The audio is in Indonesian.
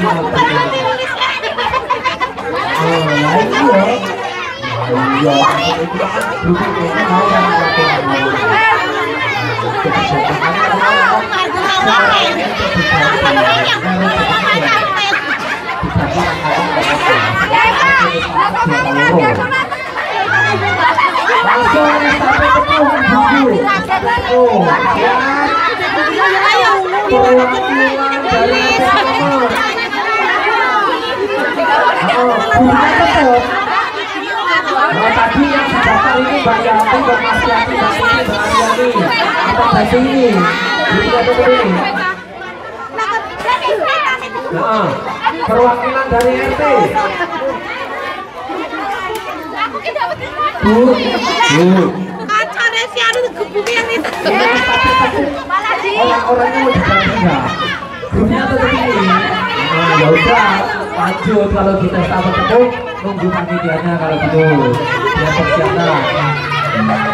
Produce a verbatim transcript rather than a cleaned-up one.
Tadi yang daftar ini Mbak Yanti dan Mas Yanti dan Mas Yani atau baju ini ini atau ini nah, perwakilan dari R T Bu Bu orang-orangnya mau diganti nggak? Grupnya tetap ini nah ya udah lanjut kalau kita sama ketemu nunggu panitianya kalau gitu biar persiapan.